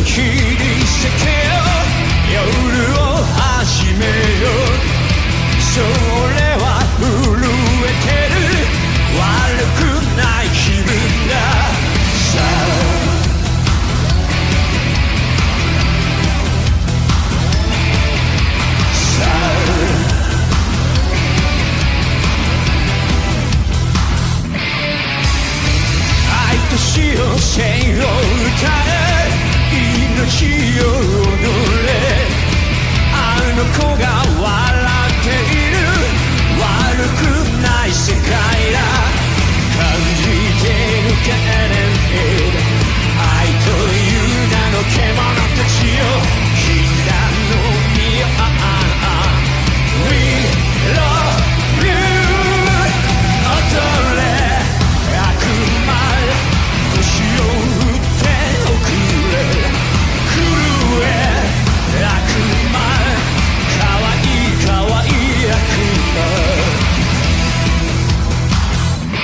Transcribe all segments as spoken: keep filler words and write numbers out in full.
切り裂けよ夜を始めようそれは震えてる悪くない気分ださあ死を線を歌え命を踊れあの子が笑っている悪くない世界だ感じてるかね愛という名の獣たちよ禁断の身を We love you 踊れ悪魔星を振っておくれ震え悪魔かわいいかわいい悪魔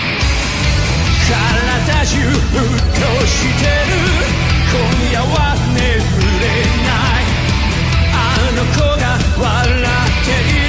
体中沸騰してる今夜は眠れないあの子が笑っている